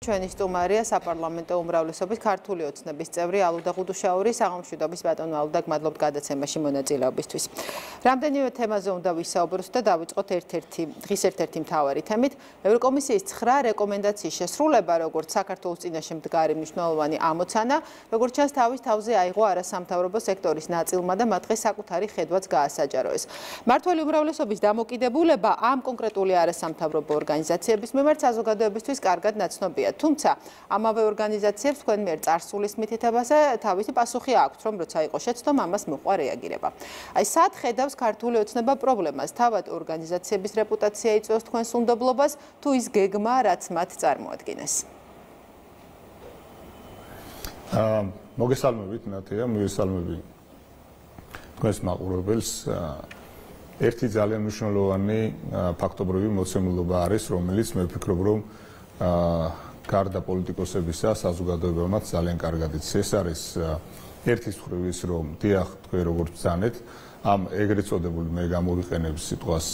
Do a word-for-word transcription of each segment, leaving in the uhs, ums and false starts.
ჩვენი სტუმარია საპარლამენტო უმრავლესობის ქართული ოცნების წევრი ალუდა ღუდუშაური, საღამოშვიდობის ბატონო ალუდა, გმადლობთ გადაცემაში მონაწილეობისთვის. Რამდენიმე თემაზე უნდა ვისაუბროთ და დავიწყოთ ერთ-ერთი დღის ერთ-ერთი მთავარი თემით. ევროკომისიის ცხრა რეკომენდაციის შესრულება, როგორც საქართველოს წინაშე მდგარი მნიშვნელოვანი ამოცანა, როგორც ჩანს თავის თავზე აიღო არასამთავრობო სექტორის ნაწილმა და მათ დღეს საკუთარი ხედვაც გაასაჯაროეს. მმართველი უმრავლესობის დამოკიდებულება ამ კონკრეტული არასამთავრობო ორგანიზაციების მიმართ საზოგადოებისთვის კარგად ნაცნობია. თუმცა ამავე ორგანიზაციებს თქვენ მიერ წარსულის მითითებაზე თავისი პასუხი აქვთ, რომ როცა იყო შეცდომა, ამას მოყვა რეაგირება. აი, სად ხედავს ქართული ოცნება პრობლემას? თავად ორგანიზაციების რეპუტაცია იწვევს თქვენს უნდობლობას, თუ ის გეგმა, რაც მათ წარმოადგენს? აა, მოგესალმებით, ნათია, მოგესალმები თქვენს მაყურებელს. ერთი ძალიან მნიშვნელოვანი ფაქტობრივი მოცემულობა არის, რომელიც მე ვფიქრობ, რომ გარდა პოლიტიკოსებისა, საზოგადოებამაც ძალიან კარგად იცის. ეს არის ერთი მხრივ ის, რომ დიახ, თქვენ როგორც ბრძანეთ, ამ ეგრეთ წოდებული მე გამოვიყენებ სიტყვას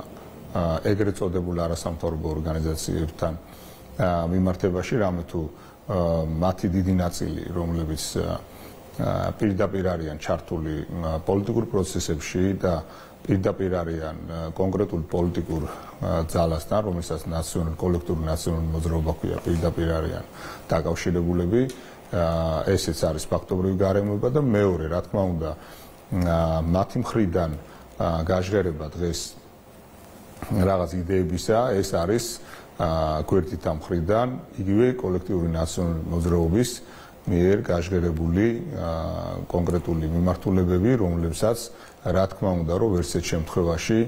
ეგრეთ წოდებულ არასამთავრობო ორგანიზაციებთან მიმართებაში, რამე თუ მათი დიდი ნაწილი, რომლებიც პირდაპირ არიან ჩართული პოლიტიკურ პროცესებში და პირდაპირ არიან კონკრეტულ პოლიტიკურ ძალასთან, რომელსაც ნაციონალური კოლექტიური ნაციონალური მოძრაობა ქვია, პირდაპირ არიან დაკავშირებულები, ესეც არის ფაქტობრივი გარემოება და მეორე, რა თქმა უნდა, მათი მხრიდან გაჟღერება დღეს რაღაც იდეებისა, ეს არის გვერდით ამ მხრიდან იგივე კოლექტიური ნაციონალური მოძრაობის მიერ გაჟღერებული კონკრეტული მიმართულებები, რომლებსაც რა თქმა უნდა, რომ ვერც ერთ შემთხვევაში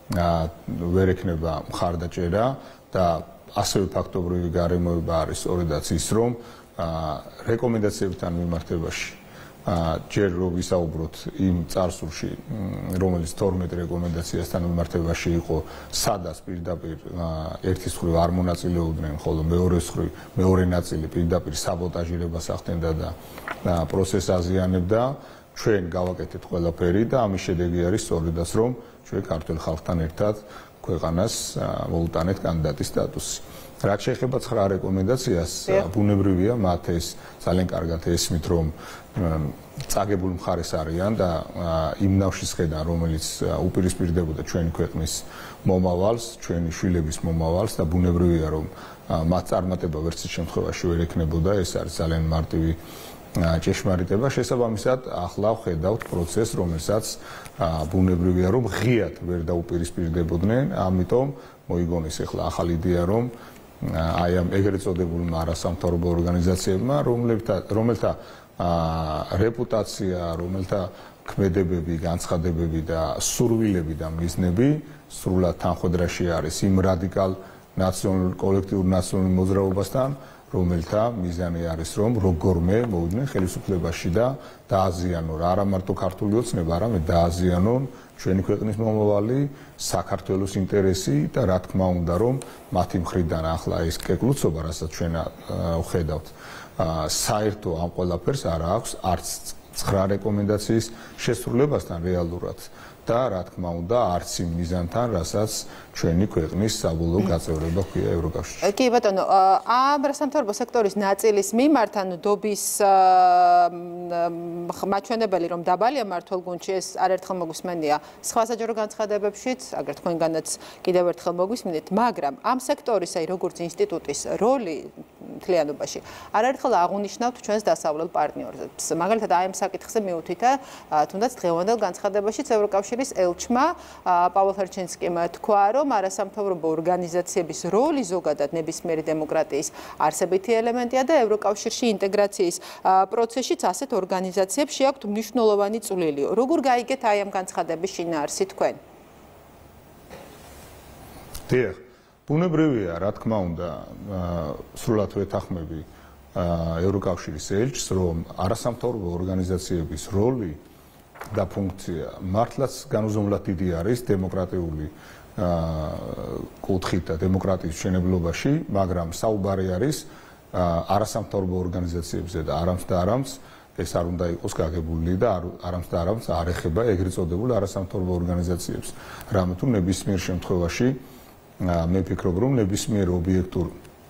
ვერ ექნება მხარდაჭერა და ასევე ფაქტობრივი გარემოება არის სწორედაც ის, რომ რეკომენდაციებთან მიმართებაში ჯერ რომ ვისაუბროთ იმ წარსულში, რომელიც თორმეტ რეკომენდაციასთან მიმართებაში იყო, სადაც პირდაპირ ერთის მხრივ არ მონაწილეობდნენ, ხოლო მეორეს მხრივ მეორე ნაწილი პირდაპირ საბოტაჟირებას ახდენდა და პროცესს აზიანებდა, ჩვენ გავაკეთეთ ყველაფერი და ამის შედეგი არის სწორედაც, რომ ჩვენ ქართულ ხალხთან ერთად ქვეყანას მოუტანეთ კანდიდატის სტატუსი. რაც შეეხება ცხრა რეკომენდაციას, ბუნებრივია, მათ ეს ძალიან კარგად ესმით, რომ წაგებული მხარეს არიან და იმ ნავშის ხედან, რომელიც უპირისპირდებოდა ჩვენი ქვეყნის მომავალს, ჩვენი შვილების მომავალს და ბუნებრივია, რომ მათ წარმატება ვერც ერთ შემთხვევაში ვერ ექნებოდა, ეს არის ძალიან მარტივი ჭეშმარიტება. შესაბამისად, ახლა ვხედავთ პროცესს, რომელსაც ბუნებრივია, რომ ღიად ვერ დაუპირისპირდებოდნენ, ამიტომ მოიგონეს ახლა ახალი იდეა, რომ აი ამ ეგრეთ წოდებულმა არასამთავრობო ორგანიზაციებმა, რომელთა რომელთა რეპუტაცია, რომელთა ქმედებები, განცხადებები და სურვილები და მიზნები სრულად თანხვედრაში არის იმ რადიკალ ნაციონალურ კოლექტიურ ნაციონალურ მოძრაობასთან, რომელთა მიზანი არის, რომ როგორმე მოვიდნენ ხელისუფლებაში და დააზიანონ არა მარტო ქართული ოცნება, არამედ დააზიანონ ჩვენი ქვეყნის მომავალი, საქართველოს ინტერესი და რა თქმა უნდა, რომ მათი მხრიდან ახლა ეს კეკლუცობა, რასაც ჩვენ ვხედავთ, საერთო ამ ყველაფერს არ აქვს არც ცხრა რეკომენდაციის შესრულებასთან რეალურად და რა თქმა უნდა, არც იმ მიზანთან, რასაც ჩვენი ქვეყნის საბოლოო გაწევრება ჰქვია ევროკავშირში. კი ბატონო, ამ არასამთავრობო სექტორის ნაწილის მიმართ, ანუ დობის მაჩვენებელი, რომ დაბალია მართლ გუნდში, ეს არაერთხელ მოგვისმენია სხვა საჯარო განცხადებებშიც, აგერ თქვენგანაც კიდევ ერთხელ მოგვისმენთ, მაგრამ ამ სექტორის, აი როგორც ინსტიტუტის როლი მთლიანობაში არაერთხელ აღუნიშნავთ ჩვენს დასავლელ პარტნიორებს. მაგალითად, აი ამ საკითხზე მიუთითა, თუნდაც დღევანდელ განცხადებაშიც ევროკავშირის ელჩმა პავლო ფერჩენსკიმ თქვა, რომ არასამთავრობო ორგანიზაციების როლი ზოგადად ნებისმიერი დემოკრატიის არსებითი ელემენტია და ევროკავშირში ინტეგრაციის პროცესშიც ასეთ ორგანიზაციებს შეაქვთ მნიშვნელოვანი წვლილი. როგორ გაიგეთ აი ამ განცხადების შინაარსი თქვენ? დიახ, ბუნებრივია, რა თქმა უნდა, სრულად ვეთანხმები ევროკავშირის ელჩს, რომ არასამთავრობო ორგანიზაციების როლი და ფუნქცია მართლაც განუზომლად დიდი არის დემოკრატიული კუთხით და დემოკრატიის მშენებლობაში, მაგრამ საუბარი არის არასამთავრობო ორგანიზაციებზე და არამც და არამც ეს არ უნდა იყოს გაგებული და არამც და არამც არ ეხება ეგრეთ წოდებულ არასამთავრობო ორგანიზაციებს. რამე თუ ნებისმიერ შემთხვევაში მე ვფიქრობ, რომ ნებისმიერ ობიექტურ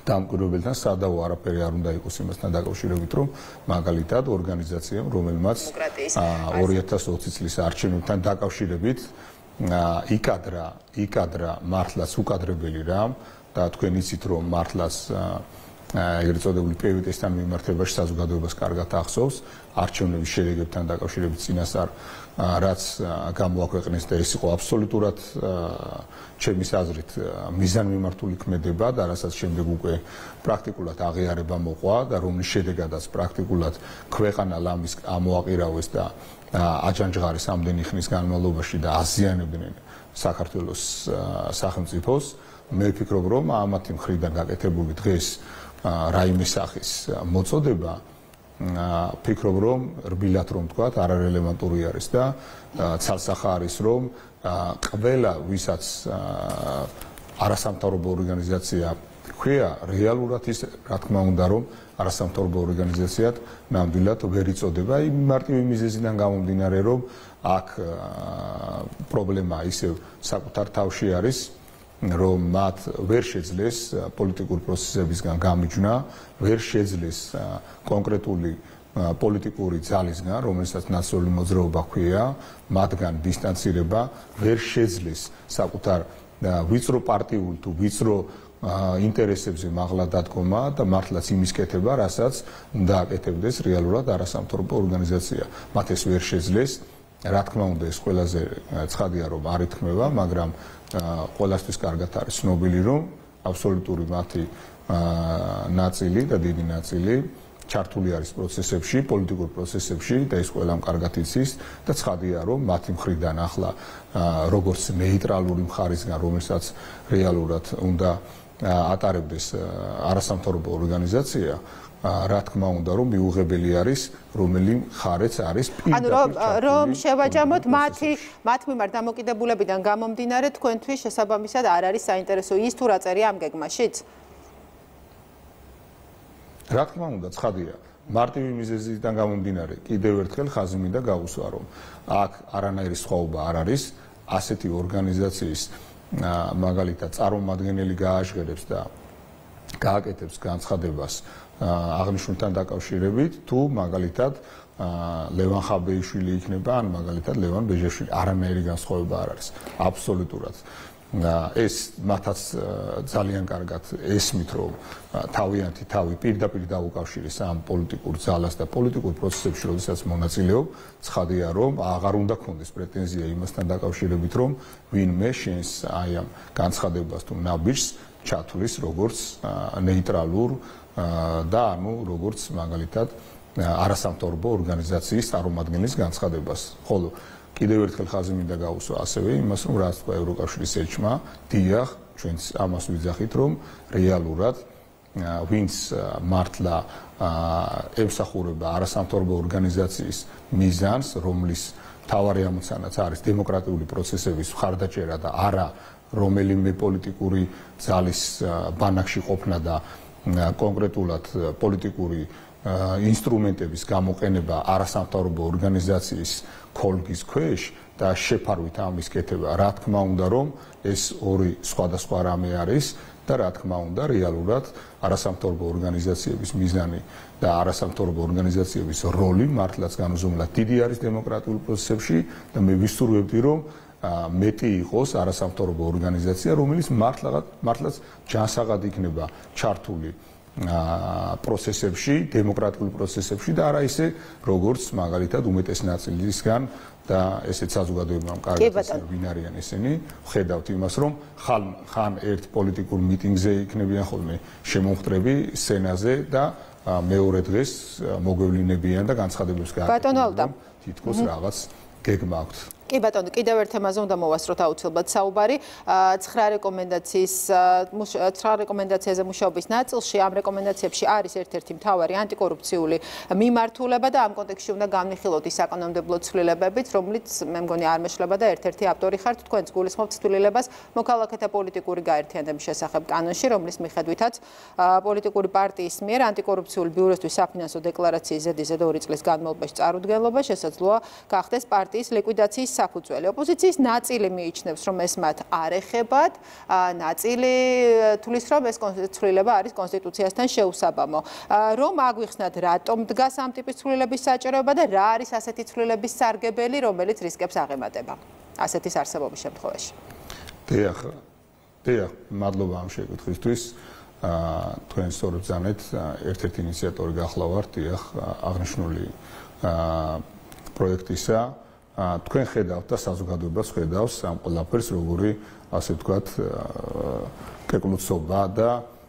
დამკვირვებელთან სადავო არაფერი არ უნდა იყოს იმასთან დაკავშირებით, რომ მაგალითად ორგანიზაციამ, რომელმაც ორი ათას ოცი წლის არჩევნებთან დაკავშირებით იკადრა, იკადრა მართლაც უკადრებელი რამ და თქვენ იცით, რომ მართლაც ეგრეთ წოდებული პევიტესთან მიმართებაში საზოგადოებას კარგად ახსოვს არჩევნების შედეგებთან დაკავშირებით წინასწარ რაც გამოაქვეყნეს და ეს იყო აბსოლუტურად ჩემის აზრით მიზანმიმართული ქმედება და რასაც შემდეგ უკვე პრაქტიკულად აღიარება მოყვა და რომლის შედეგადაც პრაქტიკულად ქვეყანა ლამის ამოაყირავეს და აჯანჯღარეს ამდენი ხნის განმავლობაში და აზიანებდნენ საქართველოს სახელმწიფოს მე ვფიქრობ რომ ამათი მხრიდან გაკეთებული დღეს რაიმე სახის მოწოდება ფიქრობ რომ რბილად რომ თქვა არარელევანტური არის და ცალსახა არის რომ ყველა ვისაც არასამთავრობო ორგანიზაცია ქვია რეალურად ის რა თქმა უნდა რომ არასამთავრობო ორგანიზაციად ნამდვილად ვერ იწოდება იმ მარტივი მიზეზიდან გამომდინარე რომ აქ პრობლემა ისევ საკუთარ თავში არის რომ მათ ვერ შეძლეს პოლიტიკურ პროცესებისგან გამიჯვნა, ვერ შეძლეს კონკრეტული პოლიტიკური ძალისგან, რომელსაც ნაციონალური მოძრაობა ჰქვია, მათგან დისტანცირება, ვერ შეძლეს საკუთარ ვიწრო პარტიულ თუ ვიწრო ინტერესებზე მაღლა დადგომა და მართლაც იმის კეთება, რასაც უნდა აკეთებდეს რეალურად არასამთავრობო ორგანიზაცია. მათ ეს ვერ შეძლეს. რა თქმა უნდა ეს ყველაზე ცხადია რომ არ ითქმება, მაგრამ ყველასთვის კარგად არის ცნობილი რომ აბსოლუტური მათი ნაწილი და დიდი ნაწილი ჩართული არის პროცესებში, პოლიტიკურ პროცესებში და ეს ყველამ კარგად იცის და ცხადია რომ მათი მხრიდან ახლა როგორც ნეიტრალური მხარისგან, რომელსაც რეალურად უნდა ატარებდეს არასამთავრობო ორგანიზაცია რა თქმა უნდა რომ მიუღებელი არის რომელი მხარეც არის ანუ რომ შევაჯამოთ მათი მათ მიმართ დამოკიდებულებიდან გამომდინარე თქვენთვის შესაბამისად არ არის საინტერესო ის თუ რა წერია ამ გეგმაშიც რა თქმა უნდა ცხადია მარტივი მიზეზიდან გამომდინარე კიდევ ერთხელ ხაზი მინდა გავუსვა რომ აქ არანაირი სხვაობა არ არის ასეთი ორგანიზაციის მაგალითად წარმომადგენელი გააჟღერებს და გააკეთებს განცხადებას აღნიშნულთან დაკავშირებით თუ მაგალითად ლევან ხაბეიშვილი იქნება ან მაგალითად ლევან ბეჟაშვილი არანაირი განსხვავება არ არის აბსოლუტურად ეს მათაც ძალიან კარგად ესმით რომ თავიანთი თავი პირდაპირ დაუკავშირეს ამ პოლიტიკურ ძალას და პოლიტიკურ პროცესებში როდესაც მონაწილეობ ცხადია რომ აღარ უნდა ქონდეს პრეტენზია იმასთან დაკავშირებით რომ ვინმე შენს აი ამ განცხადებას თუ ნაბიჯს ჩათვლის როგორც ნეიტრალურ და ანუ როგორც მაგალითად არასამთავრობო ორგანიზაციის წარმომადგენლის განცხადებას. ხოლო კიდევ ერთხელ ხაზი მინდა გავუსვა ასევე იმას რომ რაც თქვა ევროკავშირის ელჩმა, დიახ, ჩვენც ამას ვიძახით რომ რეალურად ვინც მართლა ემსახურება არასამთავრობო ორგანიზაციის მიზანს, რომლის მთავარი ამოცანაც არის დემოკრატიული პროცესების მხარდაჭერა და არა რომელიმე პოლიტიკური ძალის ბანაკში ყოფნა და კონკრეტულად პოლიტიკური ინსტრუმენტების გამოყენება არასამთავრობო ორგანიზაციის ქოლგის ქვეშ და შეფარვით ამის კეთება რა თქმა უნდა რომ ეს ორი სხვადასხვა რამე არის და რა თქმა უნდა რეალურად არასამთავრობო ორგანიზაციების მიზანი და არასამთავრობო ორგანიზაციების როლი მართლაც განუზომლად დიდი არის დემოკრატიულ პროცესებში და მე ვისურვებდი რომ მეტი იყოს არასამთავრობო ორგანიზაცია, რომელიც მართლაც ჯანსაღად იქნება ჩართული პროცესებში, დემოკრატიულ პროცესებში და არა ისე როგორც მაგალითად უმეტეს ნაწილისგან და ესეც საზოგადოებამ კარგად ვინ არიან ესენი, ხედავთ იმას რომ ხან ერთ პოლიტიკურ მიტინგზე იქნებიან ხოლმე შემომხტრები სცენაზე და მეორე დღეს მოგვევლინებიან და განცხადებებს გააკეთებენ თითქოს რაღაც გეგმა აქვთ. კი ბატონო, კიდევ ერთ თემაზე უნდა მოვასწროთ აუცილებლად საუბარი. ცხრა რეკომენდაციის ცხრა რეკომენდაციაზე მუშაობის ნაწილში ამ რეკომენდაციებში არის ერთ-ერთი მთავარი ანტიკორუფციული მიმართულება და ამ კონტექსტში უნდა განვიხილოთ ის საკანონმდებლო ცვლილებებით, რომლიც მე მგონი არ მეშლება და ერთ-ერთი ავტორი ხართ, თქვენც გულისხმობთ ცვლილებას მოქალაქეთა პოლიტიკური გაერთიანების შესახებ კანონში, რომლის მიხედვითაც პოლიტიკური პარტიის მიერ ანტიკორუფციული ბიუროსთვის საფინანსო დეკლარაციის ზედი ზედ ორი წლის განმავლობაში წარუდგენლობა შესაძლოა გახდეს პარტიის ლიკვიდაციის საფუძველი. ოპოზიციის ნაწილი მიიჩნევს, რომ ეს მათ არ ეხებათ, ნაწილი თulis, რომ ეს ცვლილება არის კონსტიტუციასთან შეუსაბამო. რომ აგვიხსნათ, რატომ დგას ამ ტიპის ცვლილების საჭიროება და რა არის ასეთი ცვლილების სარგებელი, რომელიც რისკებს აღემატება ასეთის არსებობის შემთხვევაში. დიახ, დიახ, მადლობა ამ შეკითხვისთვის. თქვენ სწორად ბრძანეთ, ერთ-ერთი ინიციატორი გახლავართ, დიახ, აღნიშნული პროექტისა. თქვენ ხედავთ და საზოგადოებას ხედავს ამ ყველაფერს, როგორი, ასე ვთქვათ, კეკლუცობა და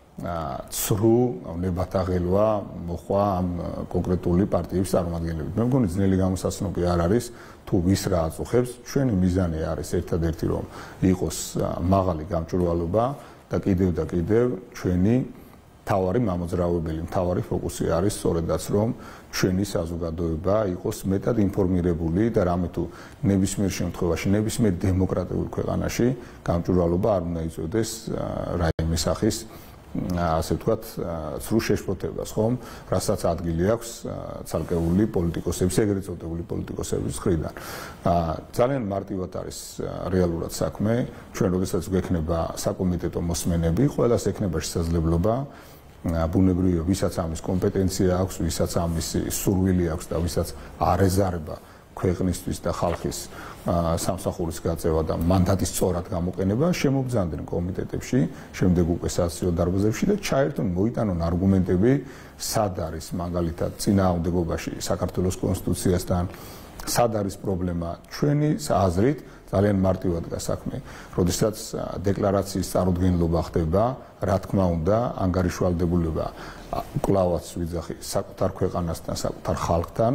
ცრუ ნებათაღელვა მოხვა ამ კონკრეტული პარტიების წარმომადგენლებით. მე მგონი ძნელი გამოსაცნობი არ არის, თუ ვის რა აწუხებს, ჩვენი მიზანი არის ერთადერთი, რომ იყოს მაღალი გამჭვირვალობა და კიდევ და კიდევ ჩვენი თავარი მამოძრავებელი, თავარი ფოკუსი არის სწორედაც, რომ ჩვენი საზოგადოება იყოს მეტად ინფორმირებული და რამე თუ ნებისმიერ შემთხვევაში, ნებისმიერ დემოკრატიულ ქვეყანაში გამჭვირვალობა არ უნდა იწვევდეს რაიმე სახის, ასე ვთქვათ, ცრუ შეშფოთებას, ხომ, რასაც ადგილი აქვს ცალკეული პოლიტიკოსების, ეგრეთ წოდებული პოლიტიკოსების მხრიდან. ძალიან მარტივად არის რეალურად საქმე. ჩვენ როდესაც გვექნება საკომიტეტო მოსმენები, ყველას ექნება შესაძლებლობა ბუნებრივია, ვისაც ამის კომპეტენცია აქვს, ვისაც ამის სურვილი აქვს და ვისაც არ ეზარება ქვეყნისთვის და ხალხის სამსახურის გაწევა და მანდატის სწორად გამოყენება, შემობძანდნენ კომიტეტებში, შემდეგ უკვე სასაცილო დარბაზებში და ჩაერთონ, მოიტანონ არგუმენტები, სად არის მაგალითად წინააღმდეგობაში საქართველოს კონსტიტუციასთან, სად არის პრობლემა ჩვენი აზრით, ძალიან მარტივად გასაქმე. როდესაც დეკლარაციის წარუდგენლობა ხდება, რა თქმა უნდა, ანგარიშვალდებულება კლავაც ვიძახი საკუთარ ქვეყანასთან, საკუთარ ხალხთან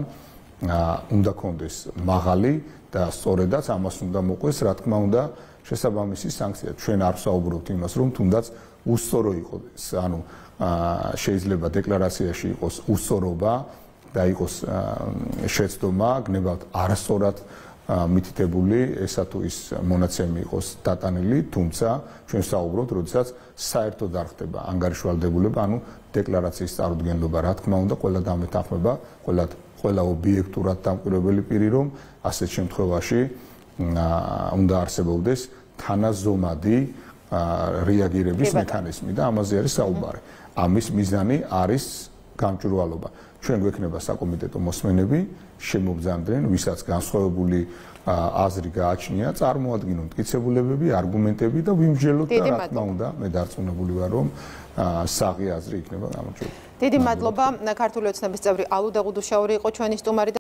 უნდა კონდეს მაღალი და სწორედაც ამას უნდა მოყვეს, რა თქმა უნდა, შესაბამისი სანქცია. ჩვენ არ ვსაუბრობთ იმას, რომ თუნდაც უსწორო იყოს, ანუ შეიძლება დეკლარაციაში იყოს უსწორობა და იყოს შეცდომა, გნებავთ არასწორად მითითებული, ესა თუ ის მონაცემი იყოს დატანილი, თუმცა ჩვენ ვსაუბრობთ, როდესაც საერთოდ არ ხდება ანგარიშვალდებულება, ანუ დეკლარაციის წარუდგენლობა, რა თქმა უნდა, ყველა დამეთანხმება, ყველა ყველა ობიექტურად დამკვირვებელი პირი, რომ ასეთ შემთხვევაში უნდა არსებობდეს თანაზომადი რეაგირების მექანიზმი და ამაზე არის საუბარი. ამის მიზანი არის გამჭვირვალობა. ჩვენ გვექნება საკომიტეტო მოსმენები, შემობძანდნენ, ვისაც განსხვავებული აზრი გააჩნია, წარმოადგინონ მტკიცებულებები, არგუმენტები და ვიმსჯელოთ და რა თქმა უნდა, მე დარწმუნებული ვარ, რომ საღი აზრი იქნება გამოჩვენებული. დიდი მადლობა. ქართული ოცნების წევრი ალუდა ღუდუშაური იყო ჩვენი სტუმარი.